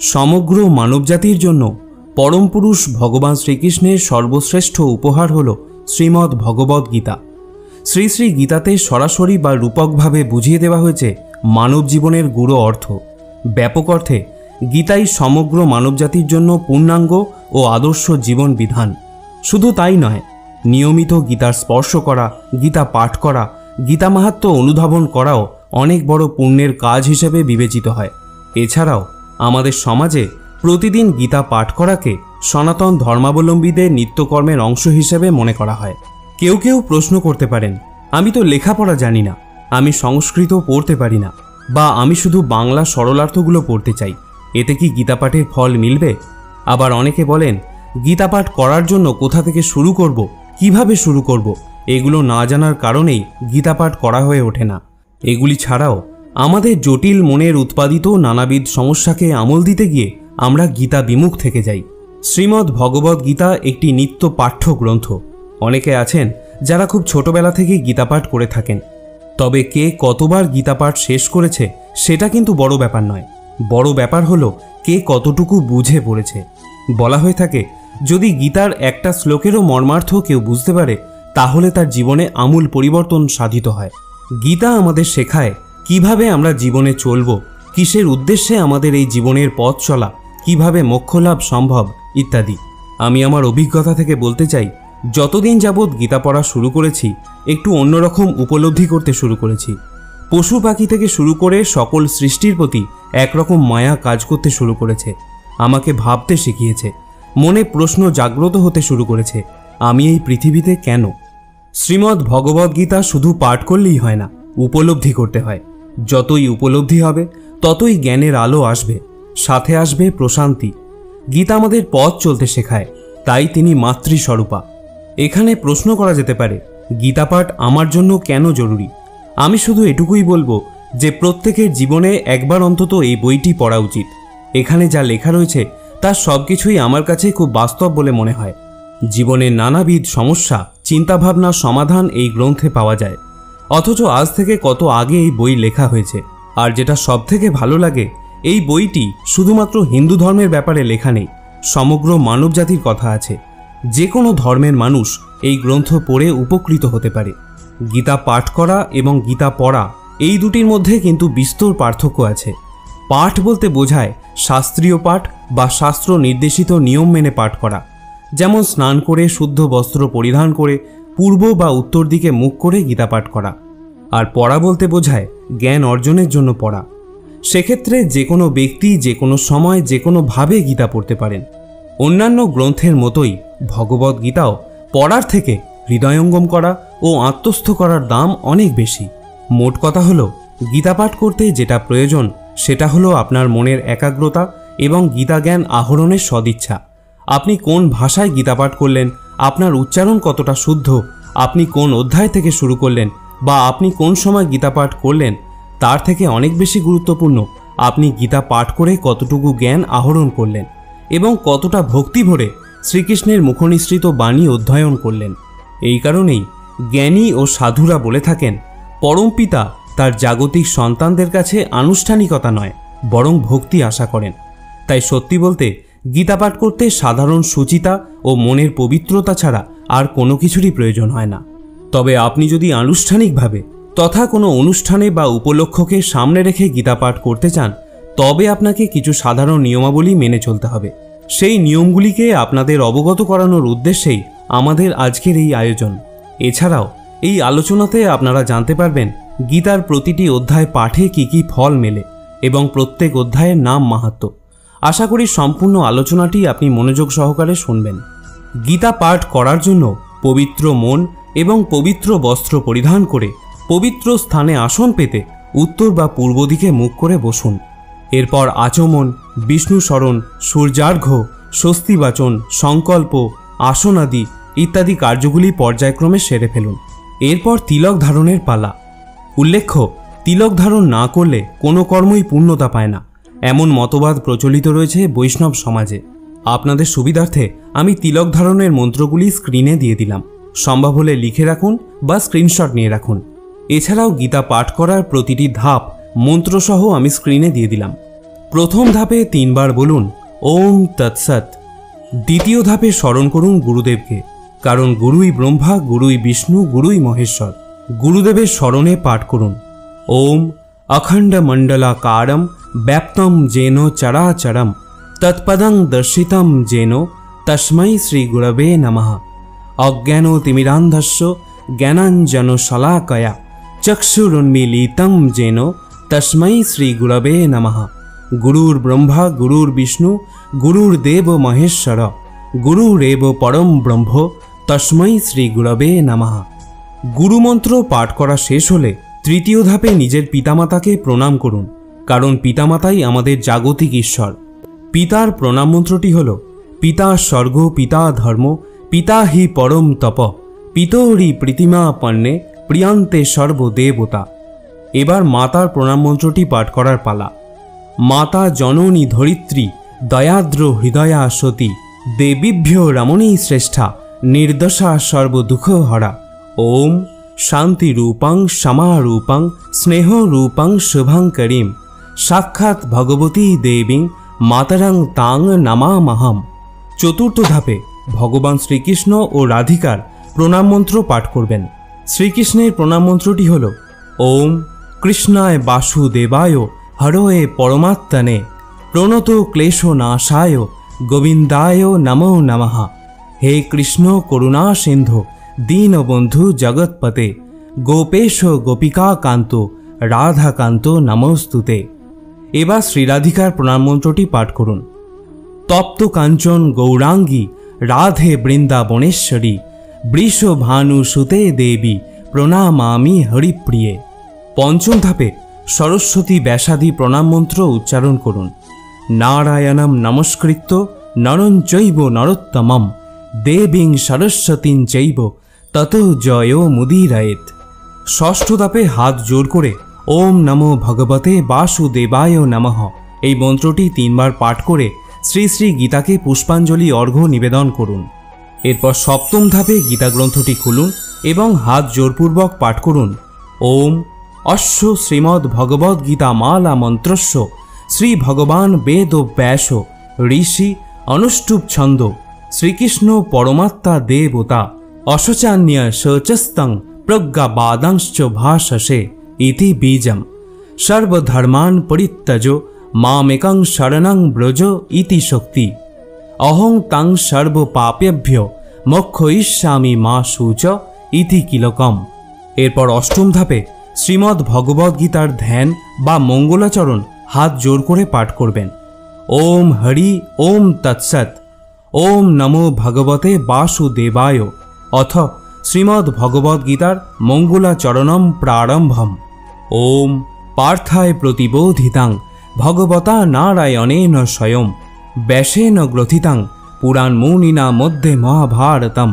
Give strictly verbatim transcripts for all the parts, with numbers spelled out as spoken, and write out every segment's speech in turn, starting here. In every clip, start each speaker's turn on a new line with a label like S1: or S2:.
S1: সমগ্র মানবজাতির জন্য পরম পুরুষ ভগবান শ্রীকৃষ্ণের সর্বশ্রেষ্ঠ উপহার হল শ্রীমদ্ ভগবদ্ গীতা। শ্রী শ্রী গীতাতে সরাসরি বা রূপকভাবে বুঝিয়ে দেওয়া হয়েছে মানব জীবনের গূঢ় অর্থ। ব্যাপক অর্থে গীতাই সমগ্র মানবজাতির জন্য পূর্ণাঙ্গ ও আদর্শ জীবন বিধান। শুধু তাই নয়, নিয়মিত গীতার স্পর্শ করা, গীতা পাঠ করা, গীতা মাহাত্ম্য অনুধাবন করাও অনেক বড় পুণ্যের কাজ হিসেবে বিবেচিত হয়। এছাড়াও আমাদের সমাজে প্রতিদিন গীতা পাঠ করাকে সনাতন ধর্মাবলম্বীদের নিত্যকর্মের অংশ হিসেবে মনে করা হয়। কেউ কেউ প্রশ্ন করতে পারেন, আমি তো লেখাপড়া জানি না, আমি সংস্কৃত পড়তে পারি না, বা আমি শুধু বাংলা সরলার্থগুলো পড়তে চাই, এতে কি গীতা পাঠের ফল মিলবে? আবার অনেকে বলেন, গীতা পাঠ করার জন্য কোথা থেকে শুরু করব, কিভাবে শুরু করব, এগুলো না জানার কারণেই গীতা পাঠ করা হয়ে ওঠে না। এগুলি ছাড়াও আমাদের জটিল মনের উৎপাদিত নানাবিধ সমস্যাকে আমল দিতে গিয়ে আমরা গীতা বিমুখ থেকে যাই। শ্রীমদ্ ভগবদ্ গীতা একটি নিত্য পাঠ্য গ্রন্থ। অনেকে আছেন যারা খুব ছোটবেলা থেকেই গীতা পাঠ করে থাকেন, তবে কে কতবার গীতা পাঠ শেষ করেছে সেটা কিন্তু বড় ব্যাপার নয়। বড় ব্যাপার হলো কে কতটুকু বুঝে পড়েছে। বলা হয়ে থাকে, যদি গীতার একটা শ্লোকেরও মর্মার্থ কেউ বুঝতে পারে তাহলে তার জীবনে আমূল পরিবর্তন সাধিত হয়। গীতা আমাদের শেখায় কিভাবে আমরা জীবনে চলব, কিসের উদ্দেশ্যে আমাদের এই জীবনের পথ চলা, কিভাবে মোক্ষলাভ সম্ভব ইত্যাদি। আমি আমার অভিজ্ঞতা থেকে বলতে চাই, যতদিন যাবৎ গীতা পড়া শুরু করেছি একটু অন্যরকম উপলব্ধি করতে শুরু করেছি। পশু পাখি থেকে শুরু করে সকল সৃষ্টির প্রতি একরকম মায়া কাজ করতে শুরু করেছে। আমাকে ভাবতে শিখিয়েছে, মনে প্রশ্ন জাগ্রত হতে শুরু করেছে, আমি এই পৃথিবীতে কেন? শ্রীমদ্ ভগবদ্ গীতা শুধু পাঠ করলেই হয় না, উপলব্ধি করতে হয়। যতই উপলব্ধি হবে ততই জ্ঞানের আলো আসবে, সাথে আসবে প্রশান্তি। গীতা আমাদের পথ চলতে শেখায়, তাই তিনি মাতৃস্বরূপা। এখানে প্রশ্ন করা যেতে পারে, গীতা পাঠ আমার জন্য কেন জরুরি? আমি শুধু এটুকুই বলবো যে প্রত্যেকের জীবনে একবার অন্তত এই বইটি পড়া উচিত। এখানে যা লেখা রয়েছে তার সব কিছুই আমার কাছে খুব বাস্তব বলে মনে হয়। জীবনের নানাবিধ সমস্যা, চিন্তাভাবনার সমাধান এই গ্রন্থে পাওয়া যায়। অথচ আজ থেকে কত আগে এই বই লেখা হয়েছে। আর যেটা সব থেকে ভালো লাগে, এই বইটি শুধুমাত্র হিন্দু ধর্মের ব্যাপারে লেখা নেই, সমগ্র মানবজাতির কথা আছে। যে কোনো ধর্মের মানুষ এই গ্রন্থ পড়ে উপকৃত হতে পারে। গীতা পাঠ করা এবং গীতা পড়া এই দুটির মধ্যে কিন্তু বিস্তর পার্থক্য আছে। পাঠ বলতে বোঝায় শাস্ত্রীয় পাঠ বা শাস্ত্র নির্দেশিত নিয়ম মেনে পাঠ করা, যেমন স্নান করে শুদ্ধ বস্ত্র পরিধান করে পূর্ব বা উত্তর দিকে মুখ করে গীতা পাঠ করা। আর পড়া বলতে বোঝায় জ্ঞান অর্জনের জন্য পড়া। সেক্ষেত্রে যে কোনো ব্যক্তি যে কোনো সময় যে কোনোভাবে গীতা পড়তে পারেন। অন্যান্য গ্রন্থের মতোই ভগবদ্ গীতাও পড়ার থেকে হৃদয়ঙ্গম করা ও আত্মস্থ করার দাম অনেক বেশি। মোট কথা হলো, গীতা পাঠ করতে যেটা প্রয়োজন সেটা হলো আপনার মনের একাগ্রতা এবং গীতা জ্ঞান আহরণের সদিচ্ছা। আপনি কোন ভাষায় গীতা পাঠ করলেন, আপনার উচ্চারণ কতটা শুদ্ধ, আপনি কোন অধ্যায় থেকে শুরু করলেন বা আপনি কোন সময় গীতা পাঠ করলেন, তার থেকে অনেক বেশি গুরুত্বপূর্ণ আপনি গীতা পাঠ করে কতটুকু জ্ঞান আহরণ করলেন এবং কতটা ভক্তি ভরে শ্রীকৃষ্ণের মুখনিসৃত বাণী অধ্যয়ন করলেন। এই কারণেই জ্ঞানী ও সাধুরা বলে থাকেন, পরমপিতা তার জাগতিক সন্তানদের কাছে আনুষ্ঠানিকতা নয় বরং ভক্তি আশা করেন। তাই সত্যি বলতে গীতা পাঠ করতে সাধারণ সুচিতা ও মনের পবিত্রতা ছাড়া আর কোনো কিছুরই প্রয়োজন হয় না। তবে আপনি যদি আনুষ্ঠানিকভাবে তথা কোনো অনুষ্ঠানে বা উপলক্ষকে সামনে রেখে গীতা পাঠ করতে চান, তবে আপনাকে কিছু সাধারণ নিয়মাবলী মেনে চলতে হবে। সেই নিয়মগুলিকে আপনাদের অবগত করানোর উদ্দেশ্যেই আমাদের আজকের এই আয়োজন। এছাড়াও এই আলোচনাতে আপনারা জানতে পারবেন গীতার প্রতিটি অধ্যায় পাঠে কি কি ফল মেলে এবং প্রত্যেক অধ্যায়ের নাম মাহাত্ম্য। আশা করি সম্পূর্ণ আলোচনাটি আপনি মনোযোগ সহকারে শুনবেন। গীতা পাঠ করার জন্য পবিত্র মন এবং পবিত্র বস্ত্র পরিধান করে পবিত্র স্থানে আসন পেতে উত্তর বা পূর্ব দিকে মুখ করে বসুন। এরপর আচমন, বিষ্ণু স্মরণ, সূর্যার্ঘ্য, স্বস্তিবাচন, সংকল্প, আসনাদি ইত্যাদি কার্যগুলি পর্যায়ক্রমে সেরে ফেলুন। এরপর তিলক ধারণের পালা। উল্লেখ্য, তিলক ধারণ না করলে কোনো কর্মই পূর্ণতা পায় না, এমন মতবাদ প্রচলিত রয়েছে বৈষ্ণব সমাজে। আপনাদের সুবিধার্থে আমি তিলক ধারণের মন্ত্রগুলি স্ক্রিনে দিয়ে দিলাম, সম্ভব হলে লিখে রাখুন বা স্ক্রিনশট নিয়ে রাখুন। এছাড়াও গীতা পাঠ করার প্রতিটি ধাপ মন্ত্রসহ আমি স্ক্রিনে দিয়ে দিলাম। প্রথম ধাপে তিনবার বলুন ওম তৎসৎ। দ্বিতীয় ধাপে স্মরণ করুন গুরুদেবকে, কারণ গুরুই ব্রহ্মা, গুরুই বিষ্ণু, গুরুই মহেশ্বর। গুরুদেবের স্মরণে পাঠ করুন ওম অখণ্ড মণ্ডলাকারম ব্যাপ্তম যেন চরাচরম তৎপদং দর্শিতম যেন তস্मै শ্রী গুরবে নমঃ। অজ্ঞানতিমিরান্ধস্য জ্ঞানাঞ্জন শলাকয়া চক্ষুরুন্মীলিতম যেন তস্मै শ্রী গুরবে নমঃ। গুরুর ব্রহ্মা, গুরুর বিষ্ণু, গুরুর দেব মহেশ্বর, গুরুরেব পরম ব্রহ্ম তস্मै শ্রী গুরবে নমঃ। গুরুমন্ত্র পাঠ করা শেষ হলে তৃতীয় ধাপে নিজের পিতামাতাকে প্রণাম করুন, কারণ পিতামাতাই আমাদের জাগতিক ঈশ্বর। পিতার প্রণাম মন্ত্রটি হল পিতা স্বর্গ, পিতা ধর্ম, পিতা হি পরম তপ, পিতরি প্রীতিমা পণ্যে প্রিয়ান্তে সর্বদেবতা। এবার মাতার প্রণাম মন্ত্রটি পাঠ করার পালা। মাতা জননী ধরিত্রী দয়াদ্র হৃদয়া সতী দেবীভ্য রমণী শ্রেষ্ঠা নির্দশা সর্বদুঃখ হরা। ওম শান্তিরূপং সমারূপং স্নেহরূপং শুভঙ্করীম সাক্ষাৎ ভগবতী দেবী মাতরং তাং নমামহম। চতুর্থ ধাপে ভগবান শ্রীকৃষ্ণ ও রাধিকার প্রণাম মন্ত্র পাঠ করবেন। শ্রীকৃষ্ণের প্রণাম মন্ত্রটি হল ওম কৃষ্ণায় বাসুদেবায় হরয়ে পরমাত্মনে প্রণত ক্লেশনাশায় গোবিন্দায় নমো নমঃ। হে কৃষ্ণ করুণা সিন্ধু দীনবন্ধু জগৎপতে গোপেশ গোপিকা কান্ত রাধাকান্ত নমস্তুতে। এবার শ্রীরাধিকার প্রণাম মন্ত্রটি পাঠ করুন। তপ্ত কাঞ্চন গৌরাঙ্গী রাধে বৃন্দাবনেশ্বরী বৃষভানু সুতে দেবী প্রণামামি হরিপ্রিয়ে। পঞ্চম ধাপে সরস্বতী ব্যাসাদি প্রণাম মন্ত্র উচ্চারণ করুন। নারায়ণম নমস্কৃত্য নরং চৈব নরোত্তমম দেবীং সরস্বতীং চৈব তত জয় মুদীরয়েৎ। ষষ্ঠ ধাপে হাত জোর করে ওম নমো ভগবতে বাসুদেবায় নমঃ এই মন্ত্রটি তিনবার পাঠ করে শ্রী শ্রী গীতাকে পুষ্পাঞ্জলি অর্ঘ্য নিবেদন করুন। এরপর সপ্তম ধাপে গীতা গ্রন্থটি খুলুন এবং হাত জোরপূর্বক পাঠ করুন ওম অশ্ব শ্রীমদ্ ভগবদ্ গীতা মালা মন্ত্রস্য শ্রী ভগবান বেদ ব্যাস ঋষি অনুষ্টুপ ছন্দ শ্রীকৃষ্ণ পরমাত্মা দেবতা অশোচান্য শচস্তং প্রজ্ঞাবাদাংশ্চ ভাষসে ইতি বীজম সর্বধর্মান পরিত্যজ মামেকং শরণং ব্রজ ইতি শক্তি অহং তাং সর্বপাপেভ্য মোক্ষয়িষ্যামি মা শুচ ইতি কিলকম। এরপর অষ্টম ধাপে শ্রীমদ্ ভগবদ্ গীতার ধ্যান বা মঙ্গলাচরণ হাত জোর করে পাঠ করবেন। ওম হরি ওম তৎসৎ ওম নমো ভগবতে বাসুদেবায় অথ শ্রীমদ্ ভগবদ্ গীতার মঙ্গলাচরণম প্রারম্ভম। ওম পার্থায় প্রতিবোধিতাং ভগবতা নারায়ণেন স্বয়ং ব্যাসেন গ্রথিতাং পুরাণমৌনিনা মধ্যে মহাভারতম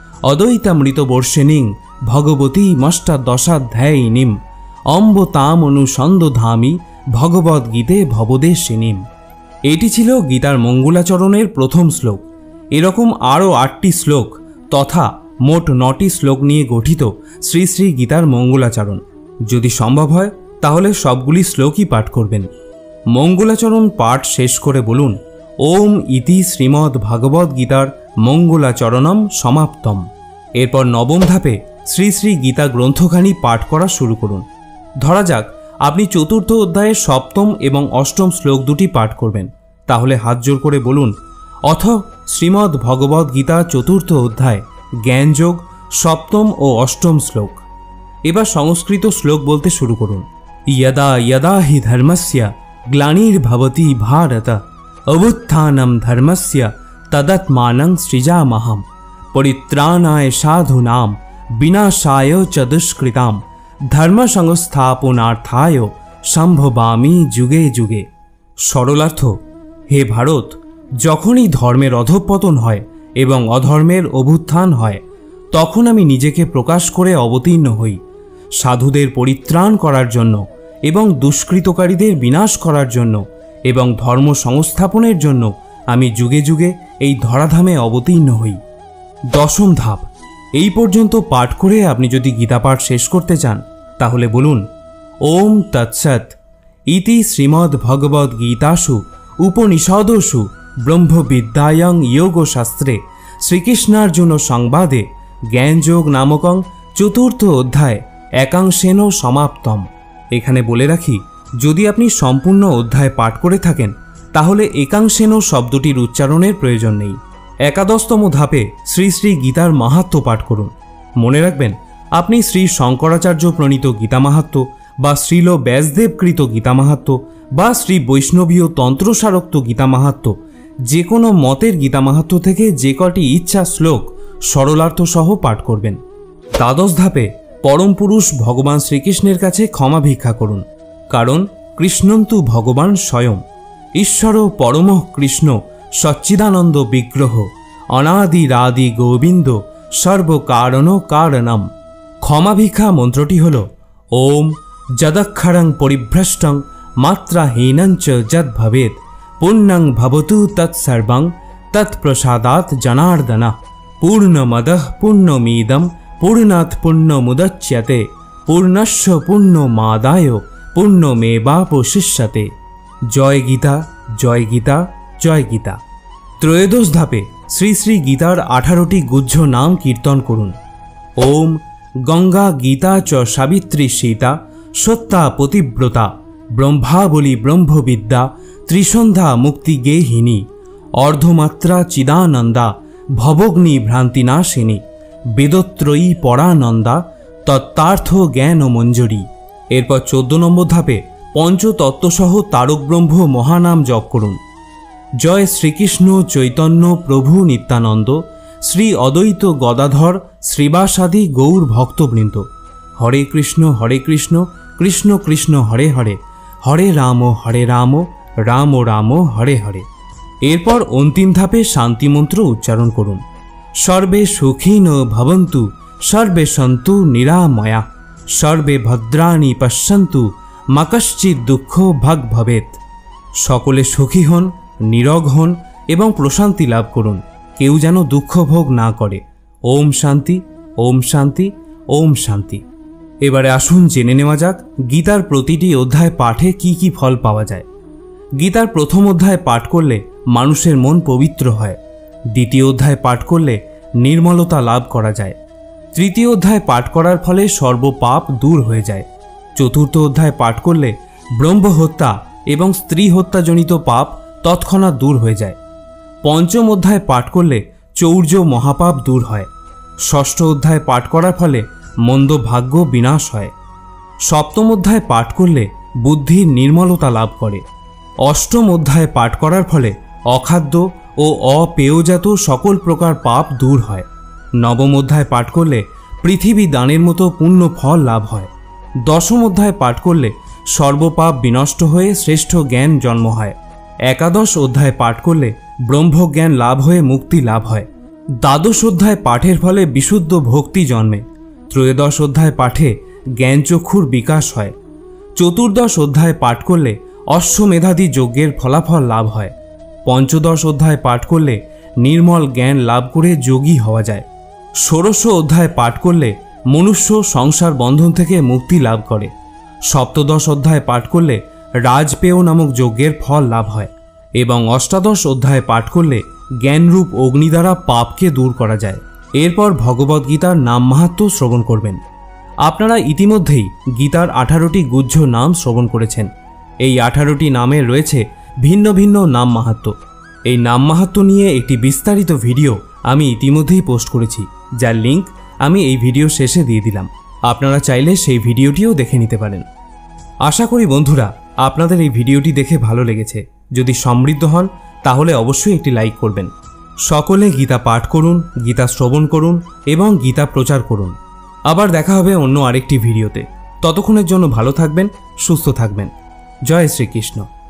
S1: অদ্বৈতামৃতবর্ষিণীং ভগবতী মষ্টাদশাধ্যায়িনীম অম্ব তাম অনুসন্দধামি ভগবদ্গীতে ভবদেশিনীম। এটি ছিল গীতার মঙ্গলাচরণের প্রথম শ্লোক। এরকম আরও আটটি শ্লোক তথা মোট নটি শ্লোক নিয়ে গঠিত শ্রী শ্রী গীতার মঙ্গলাচরণ। যদি সম্ভব হয় তাহলে সবগুলি শ্লোকই পাঠ করবেন। মঙ্গলাচরণ পাঠ শেষ করে বলুন ওম ইতি শ্রীমদ্ ভগবদ্ গীতার মঙ্গলাচরণম সমাপ্তম। এরপর নবম ধাপে শ্রী শ্রী গীতা গ্রন্থখানি পাঠ করা শুরু করুন। ধরা যাক আপনি চতুর্থ অধ্যায়ের সপ্তম এবং অষ্টম শ্লোক দুটি পাঠ করবেন, তাহলে হাত জোর করে বলুন অথ শ্রীমদ্ ভগবদ্ গীতা চতুর্থ অধ্যায় জ্ঞানযোগ সপ্তম ও অষ্টম শ্লোক। এবার সংস্কৃত শ্লোক বলতে শুরু করুন। यदा यदा हि धर्मस्य ग्लानिर्भवति भारत अभुत्थानं धर्मस्य तदात्मानं सृजामहं परित्राणाय साधूनां विनाशाय च दुष्कृतां धर्म संस्थापनार्थाय সম্ভবামি যুগে যুগে। সরলার্থ, হে ভারত, যখনই ধর্মের অধঃপতন হয় এবং অধর্মের অভ্যুত্থান হয় তখন আমি নিজেকে প্রকাশ করে অবতীর্ণ হই সাধুদের পরিত্রাণ করার জন্য এবং দুষ্কৃতকারীদের বিনাশ করার জন্য এবং ধর্ম সংস্থাপনের জন্য আমি যুগে যুগে এই ধরাধামে অবতীর্ণ হই। দশম ধাপ। এই পর্যন্ত পাঠ করে আপনি যদি গীতা পাঠ শেষ করতে চান তাহলে বলুন ওম তৎসৎ। ইতি শ্রীমদ্ ভগবদ গীতাসু উপনিষদসু ব্রহ্মবিদ্যায়ং যোগশাস্ত্রে শ্রীকৃষ্ণার্জুন সংবাদে জ্ঞানযোগ নামকং চতুর্থ অধ্যায় একাংশেন সমাপ্তম। এখানে বলে রাখি, যদি আপনি সম্পূর্ণ অধ্যায় পাঠ করে থাকেন তাহলে একাংশেন শব্দটির উচ্চারণের প্রয়োজন নেই। একাদশতম ধাপে শ্রী শ্রী গীতার মাহাত্ম্য পাঠ করুন। মনে রাখবেন, আপনি শ্রী শঙ্করাচার্য প্রণীত গীতা মাহাত্ম্য বা শ্রীল ব্যাসদেবকৃত গীতা মাহাত্ম্য বা শ্রী বৈষ্ণবীয় তন্ত্রসারোক্ত গীতা মাহাত্ম্য যে কোনো মতের গীতা মাহাত্ম্য থেকে যে কটি ইচ্ছা শ্লোক সরলার্থ সহ পাঠ করবেন। দ্বাদশ ধাপে পরম পুরুষ ভগবান শ্রীকৃষ্ণের কাছে ক্ষমা ভিক্ষা করুন, কারণ কৃষ্ণন্তু ভগবান স্বয়ং ঈশ্বর পরম কৃষ্ণ সচ্চিদানন্দ বিগ্রহ অনাদিরাদি গোবিন্দ সর্বকারণ কারণম। ক্ষমা ভিক্ষা মন্ত্রটি হল ওম যদক্ষরং পরিভ্রষ্টং মাত্রাহীনঞ্চ যদ ভবেৎ পুণ্যং ভবতু তৎসর্বং তৎপ্রসাদাৎ জনার্দন পূর্ণমদঃ পূর্ণমিদং পূর্ণাৎ পূর্ণমুদচ্যতে পূর্ণস্য পূর্ণমাদায় পূর্ণমেবাবশিষ্যতে। জয় গীতা, জয় গীতা, জয় গীতা। ত্রয়োদশ ধাপে শ্রী শ্রী গীতার আঠারোটি গুহ্য নাম কীর্তন করুন। ওম গঙ্গা গীতা চ সাবিত্রী সীতা সত্যা পতিব্রতা ব্রহ্মাবলী ব্রহ্মবিদ্যা ত্রিসন্ধ্যা মুক্তিগেহিনী অর্ধমাত্রা চিদানন্দা ভবগ্নি ভ্রান্তিনাশিনী বেদত্রয়ী পরানন্দা তত্ত্বার্থ জ্ঞান মঞ্জুরি। এরপর চোদ্দ নম্বর ধাপে পঞ্চতত্ত্বসহ তারক ব্রহ্ম মহানাম জপ করুন। জয় শ্রীকৃষ্ণ চৈতন্য প্রভু নিত্যানন্দ শ্রী অদ্বৈত গদাধর শ্রীবাসাদি গৌর ভক্তবৃন্দ। হরে কৃষ্ণ হরে কৃষ্ণ কৃষ্ণ কৃষ্ণ হরে হরে হরে রাম হরে রাম রাম রাম হরে হরে। এরপর অন্তিম ধাপে শান্তিমন্ত্র উচ্চারণ করুন। সর্বে সুখীন ভবন্তু সর্বে সন্তু নিরাময়া সর্বে ভদ্রাণি পশ্যন্তু মা কশ্চিৎ দুঃখ ভাগ ভবেৎ। সকলে সুখী হন, নীরোগ হন এবং প্রশান্তি লাভ করুন, কেউ যেন দুঃখ ভোগ না করে। ওম শান্তি, ওম শান্তি, ওম শান্তি। এবারে আসুন জেনে নেওয়া যাক গীতার প্রতিটি অধ্যায় পাঠে কি কি ফল পাওয়া যায়। গীতার প্রথম অধ্যায় পাঠ করলে মানুষের মন পবিত্র হয়। দ্বিতীয় অধ্যায় পাঠ করলে নির্মলতা লাভ করা যায়। তৃতীয় অধ্যায় পাঠ করার ফলে সর্বপাপ দূর হয়ে যায়। চতুর্থ অধ্যায় পাঠ করলে ব্রহ্মহত্যা এবং স্ত্রী হত্যাজনিত পাপ তৎক্ষণাৎ দূর হয়ে যায়। পঞ্চম অধ্যায় পাঠ করলে চৌর্য মহাপাপ দূর হয়। ষষ্ঠ অধ্যায় পাঠ করার ফলে মন্দ ভাগ্য বিনাশ হয়। সপ্তম অধ্যায় পাঠ করলে বুদ্ধির নির্মলতা লাভ করে। অষ্টম অধ্যায় পাঠ করার ফলে অখাদ্য ও অপেয়জাত সকল প্রকার পাপ দূর হয়। নবম অধ্যায় পাঠ করলে পৃথিবী দানের মতো পুণ্য ফল লাভ হয়। দশম অধ্যায় পাঠ করলে সর্বপাপ বিনষ্ট হয়ে শ্রেষ্ঠ জ্ঞান জন্ম হয়। একাদশ অধ্যায় পাঠ করলে ব্রহ্মজ্ঞান লাভ হয়ে মুক্তি লাভ হয়। দ্বাদশ অধ্যায় পাঠের ফলে বিশুদ্ধ ভক্তি জন্মে। ত্রয়োদশ অধ্যায় পাঠে জ্ঞানচক্ষুর বিকাশ হয়। চতুর্দশ অধ্যায় পাঠ করলে অশ্বমেধাদি যজ্ঞের ফলাফল লাভ হয়। পঞ্চদশ অধ্যায় পাঠ করলে নির্মল জ্ঞান লাভ করে যোগী হওয়া যায়। ষোড়শ অধ্যায় পাঠ করলে মনুষ্য সংসার বন্ধন থেকে মুক্তি লাভ করে। সপ্তদশ অধ্যায় পাঠ করলে রাজপেয় নামক যজ্ঞের ফল লাভ হয় এবং অষ্টাদশ অধ্যায় পাঠ করলে জ্ঞানরূপ অগ্নি দ্বারা পাপকে দূর করা যায়। এরপর ভগবদ্গীতার নাম মাহাত্ম্য শ্রবণ করবেন। আপনারা ইতিমধ্যেই গীতার আঠারোটি গুহ্য নাম শ্রবণ করেছেন। এই আঠারোটি নামের রয়েছে ভিন্ন ভিন্ন নাম মাহাত্ম্য। এই নাম মাহাত্ম্য নিয়ে একটি বিস্তারিত ভিডিও আমি ইতিমধ্যেই পোস্ট করেছি, যার লিঙ্ক আমি এই ভিডিও শেষে দিয়ে দিলাম। আপনারা চাইলে সেই ভিডিওটিও দেখে নিতে পারেন। আশা করি বন্ধুরা আপনাদের এই ভিডিওটি দেখে ভালো লেগেছে। যদি সমৃদ্ধ হন তাহলে অবশ্যই একটি লাইক করবেন। সকলে গীতা পাঠ করুন, গীতা শ্রবণ করুন এবং গীতা প্রচার করুন। আবার দেখা হবে অন্য আরেকটি ভিডিওতে। ততক্ষণের জন্য ভালো থাকবেন, সুস্থ থাকবেন। জয় শ্রীকৃষ্ণ।